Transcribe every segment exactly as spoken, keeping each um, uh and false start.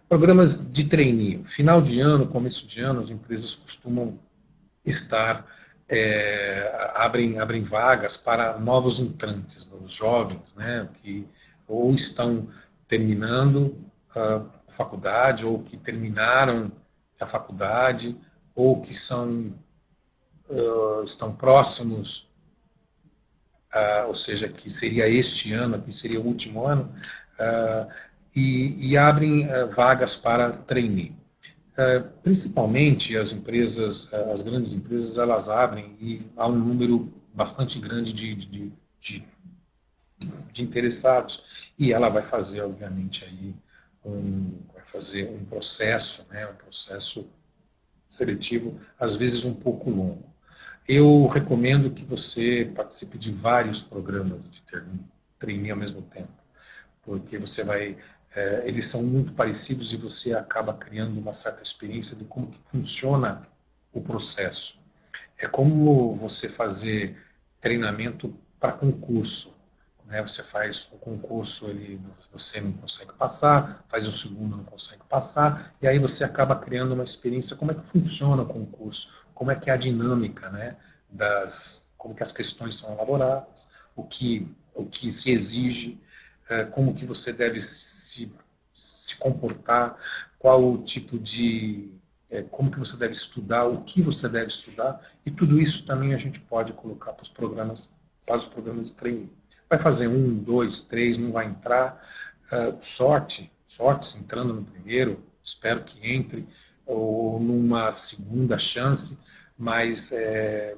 Programas de trainee. Final de ano, começo de ano, as empresas costumam estar, é, abrem, abrem vagas para novos entrantes, os jovens, né, que ou estão terminando a faculdade, ou que terminaram a faculdade, ou que são, uh, estão próximos, uh, ou seja, que seria este ano, que seria o último ano, uh, e, e, abrem uh, vagas para trainee. Uh, principalmente as empresas, uh, as grandes empresas, elas abrem e há um número bastante grande de, de, de, de interessados, e ela vai fazer, obviamente, aí um, vai fazer um processo, né, um processo seletivo, às vezes um pouco longo. Eu recomendo que você participe de vários programas de trainee ao mesmo tempo, porque você vai, é, eles são muito parecidos e você acaba criando uma certa experiência de como que funciona o processo. É como você fazer treinamento para concurso. Né? Você faz o concurso, ele, você não consegue passar, faz o segundo, não consegue passar, e aí você acaba criando uma experiência, como é que funciona o concurso, como é que é a dinâmica, né, das, como que as questões são elaboradas, o que, o que se exige, como que você deve se, se comportar, qual o tipo de, como que você deve estudar, o que você deve estudar, e tudo isso também a gente pode colocar para os programas, para os programas de trainee. Vai fazer um, dois, três, não vai entrar, uh, sorte, sorte entrando no primeiro, espero que entre, ou numa segunda chance, mas é,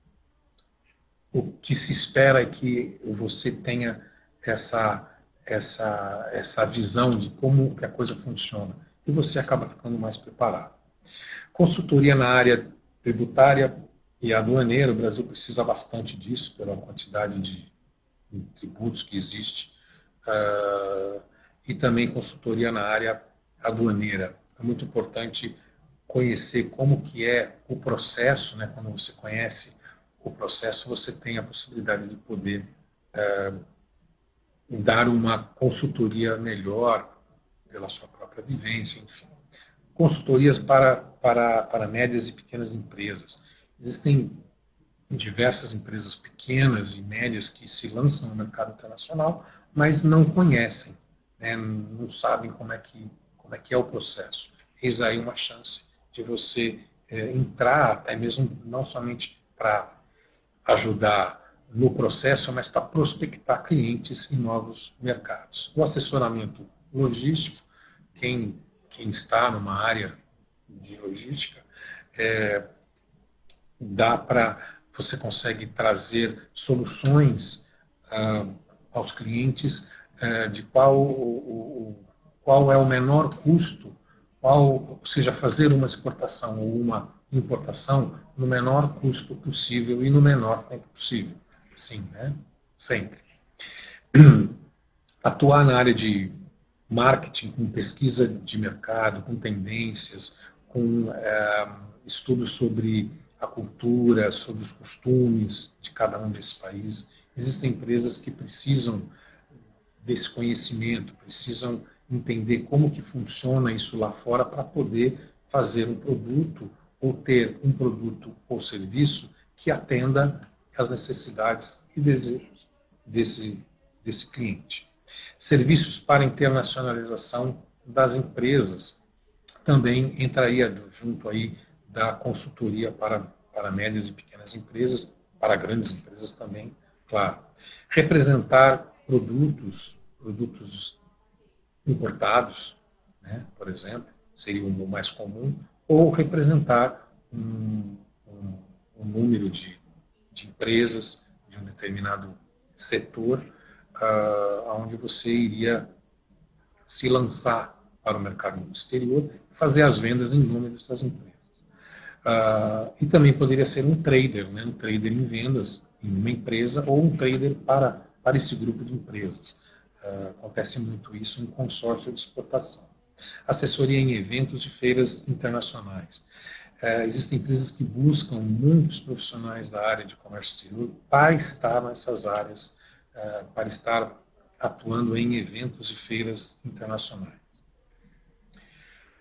o que se espera é que você tenha essa, essa, essa visão de como que a coisa funciona, e você acaba ficando mais preparado. Consultoria na área tributária e aduaneira, o Brasil precisa bastante disso, pela quantidade de tributos que existe, uh, e também consultoria na área aduaneira. É muito importante conhecer como que é o processo, né? Quando você conhece o processo, você tem a possibilidade de poder uh, dar uma consultoria melhor pela sua própria vivência, enfim. Consultorias para, para, para médias e pequenas empresas. Existem diversas empresas pequenas e médias que se lançam no mercado internacional, mas não conhecem, né, não sabem como é, que, como é que é o processo. Eis aí uma chance de você é, entrar, até mesmo não somente para ajudar no processo, mas para prospectar clientes em novos mercados. O assessoramento logístico, quem, quem está numa área de logística, é, dá para você consegue trazer soluções uh, aos clientes uh, de qual, o, o, qual é o menor custo, qual, ou seja, fazer uma exportação ou uma importação no menor custo possível e no menor tempo possível. Sim, né? Sempre. Atuar na área de marketing, com pesquisa de mercado, com tendências, com uh, estudos sobre a cultura, sobre os costumes de cada um desses países. Existem empresas que precisam desse conhecimento, precisam entender como que funciona isso lá fora para poder fazer um produto ou ter um produto ou serviço que atenda às necessidades e desejos desse, desse cliente. Serviços para internacionalização das empresas também entraria junto aí da consultoria para, para médias e pequenas empresas, para grandes empresas também, claro. Representar produtos, produtos importados, né, por exemplo, seria o mais comum, ou representar um, um, um número de, de empresas de um determinado setor, uh, onde você iria se lançar para o mercado exterior e fazer as vendas em nome dessas empresas. Uh, e também poderia ser um trader, né, um trader em vendas em uma empresa ou um trader para, para esse grupo de empresas. Uh, acontece muito isso em consórcio de exportação. Assessoria em eventos e feiras internacionais. Uh, existem empresas que buscam muitos profissionais da área de comércio exterior para estar nessas áreas, uh, para estar atuando em eventos e feiras internacionais.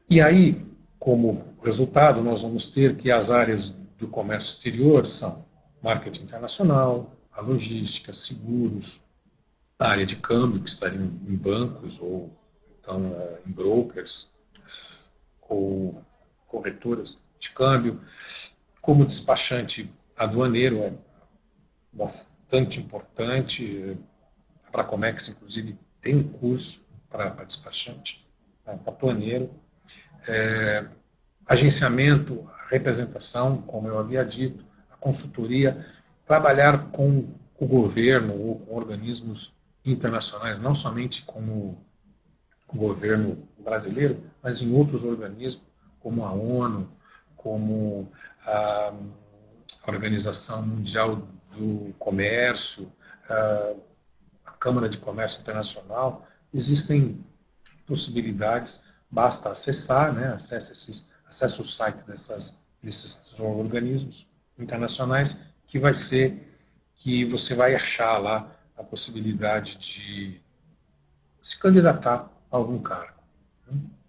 E aí, como resultado, nós vamos ter que as áreas do comércio exterior são marketing internacional, a logística, seguros, a área de câmbio, que estaria em bancos ou então em brokers ou corretoras de câmbio, como despachante aduaneiro, é bastante importante. A Bracomex, inclusive, tem um curso para despachante aduaneiro. É, agenciamento, representação, como eu havia dito, a consultoria, trabalhar com o governo ou com organismos internacionais, não somente com o governo brasileiro, mas em outros organismos, como a ONU, como a Organização Mundial do Comércio, a Câmara de Comércio Internacional. Existem possibilidades, basta acessar, né, acesse, esses, acesse o site dessas, desses organismos internacionais, que vai ser, que você vai achar lá a possibilidade de se candidatar a algum cargo.